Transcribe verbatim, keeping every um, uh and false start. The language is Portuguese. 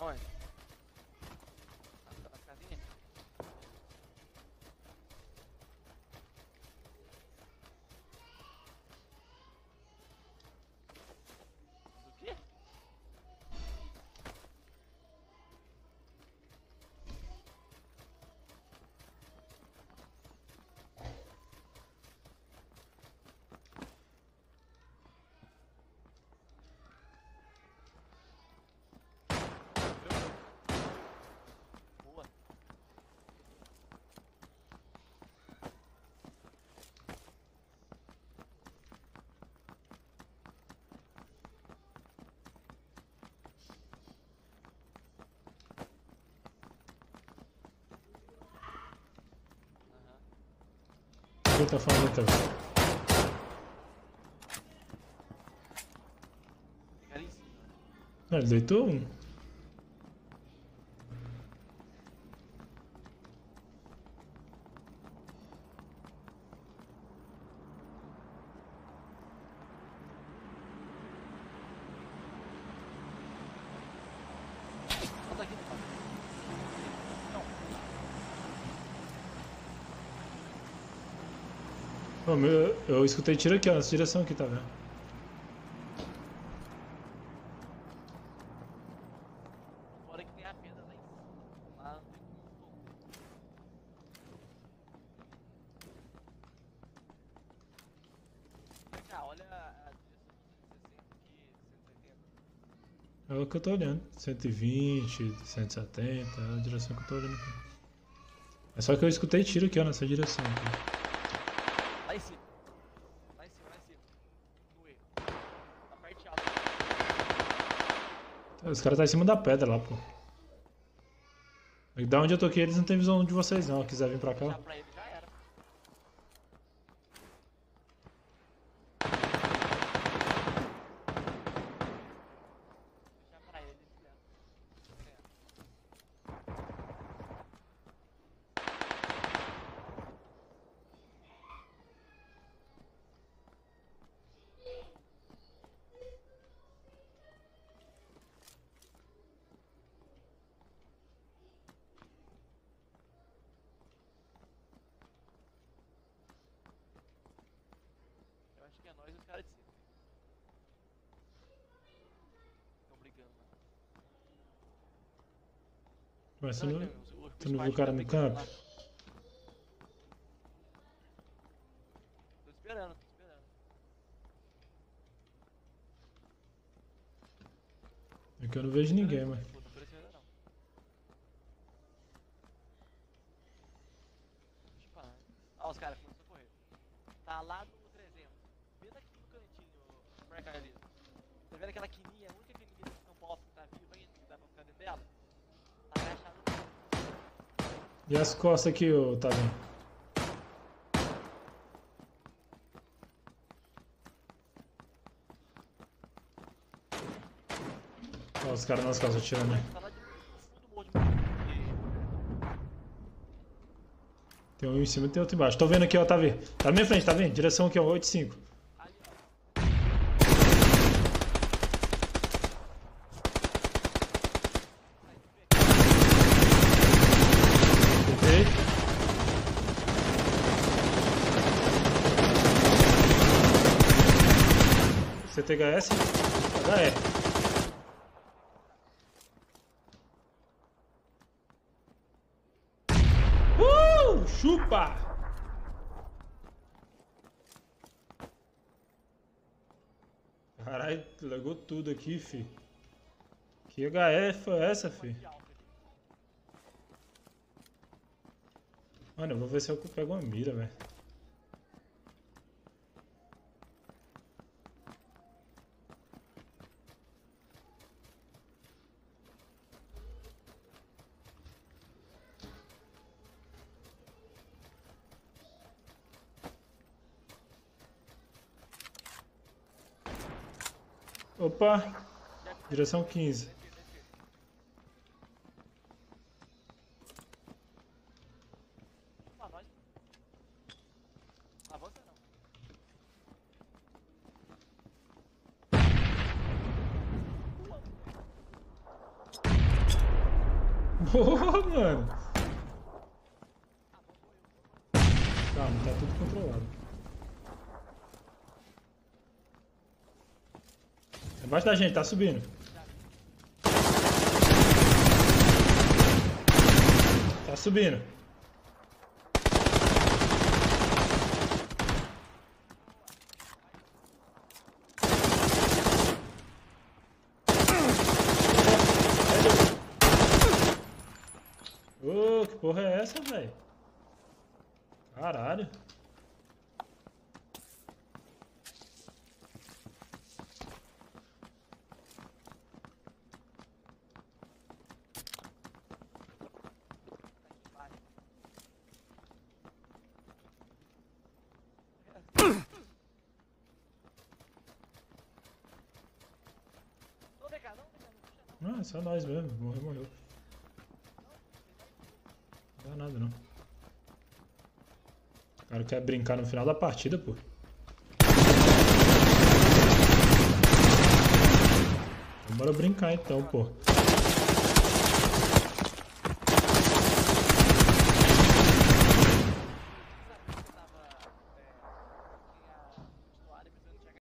Onde? Nas casinhas? Do quê? Boa. O que ele tá falando então? Fica ali em cima. Ah, ele deitou um. Volta aqui, Fábio. Não. Ô, meu, eu escutei tiro aqui, ó, nessa direção aqui, tá vendo? Fora que tem a pedra lá em cima. Lá não tem como fogo. Vem cá, olha a direção duzentos e sessenta aqui, cento e oitenta. É o que eu tô olhando. cento e vinte, cento e setenta, é a direção que eu tô olhando aqui. É só que eu escutei tiro aqui, ó, nessa direção aqui. Lá em cima. Lá em cima, lá em cima. No erro. Na parte alta. Os caras tá em cima da pedra lá, pô. E da onde eu tô aqui, eles não tem visão de vocês não. Se quiser vir pra cá, Já ó. pra ele já era. Deixa pra ele, filha. Eu acho que é nós e os caras de cima. Estão brigando lá. Mas você Não, não, então, o- o tu não viu o Spark cara tá no brigando campo? lá. Tô esperando, tô esperando. É que eu não vejo ninguém, mas... Pô, não apareceu ainda não. Deixa eu parar. Ó, os caras começaram a correr. Tá lá no trezentos. Bem daqui no cantinho, pra cá ali. Tá vendo aquela quininha? A única quininha desse São Paulo que tá viva ainda, que dá pra ficar dentro dela? Tá agachado no chão. E as costas aqui, ô, tá vendo? Ó, os caras nas costas atirando aí. Tá lá de no fundo do morro de morro. Tem um em cima e tem outro embaixo. Tô vendo aqui, ó, tá vendo? Tá na minha frente, tá vendo? Direção aqui, ó, oito cinco. Ali, ó. Acertei. C T H S? H E. Uh! Chupa! Caralho, lagou tudo aqui, fi. Que H E foi essa, fi? De alto ali. Mano, eu vou ver se eu pego uma mira, velho. Opa! Direção quinze. Pra nós. Avança não. Porra, mano. Calma, tá tudo controlado. Embaixo da gente, tá subindo. Tá subindo. Ô, que porra é essa, velho? Caralho. Não vem cá, não vem cá, não puxa não. Não, é só nós mesmo. Morreu, morreu. Não dá nada, não. O cara quer brincar no final da partida, pô. Bora brincar então, pô.